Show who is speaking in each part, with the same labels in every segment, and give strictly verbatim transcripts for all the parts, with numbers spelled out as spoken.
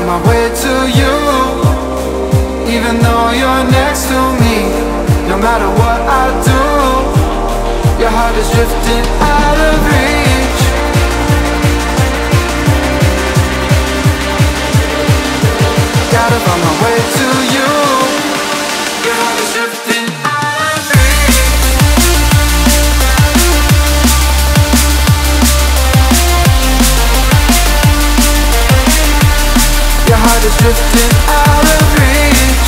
Speaker 1: my way to you, even though you're next to me. No matter what I do, your heart is drifting out of reach. Gotta find my way to you. Your heart is drifting out of reach. Your heart is drifting out of reach.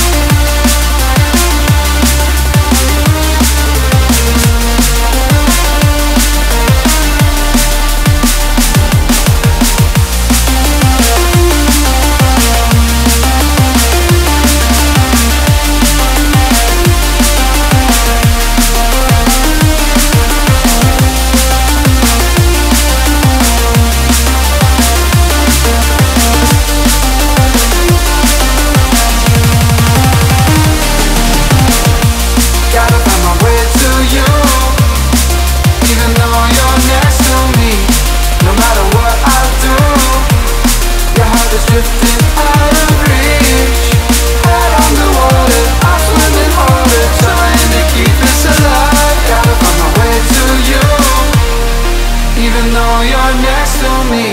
Speaker 1: Drifting out of reach. Head underwater, I'm swimming harder, trying to keep this alive. Gotta find my way to you, even though you're next to me.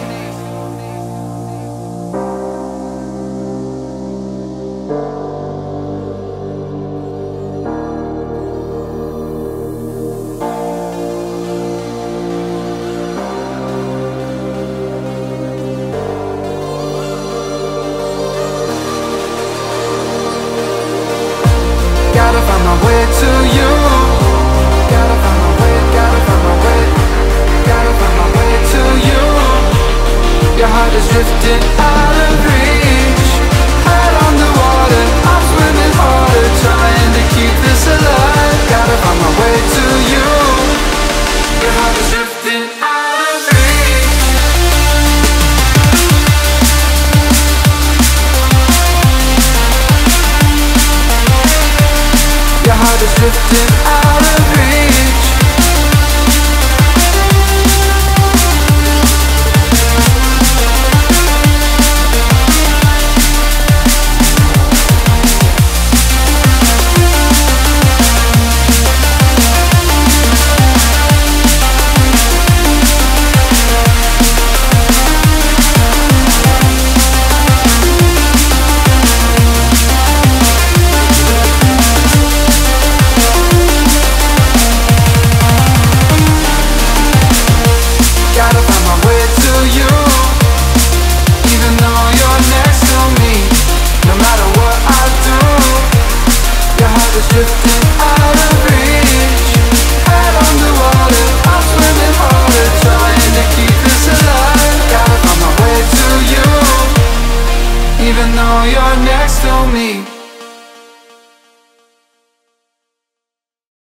Speaker 1: Gotta find my way to you. Gotta find my way, gotta find my way. Gotta find my way to you. Your heart is drifting out of reach. Head on the water, I'm swimming harder, trying to keep this alive. Gotta find my way to you. Your heart is drifting out of reach. Your heart is drifting out.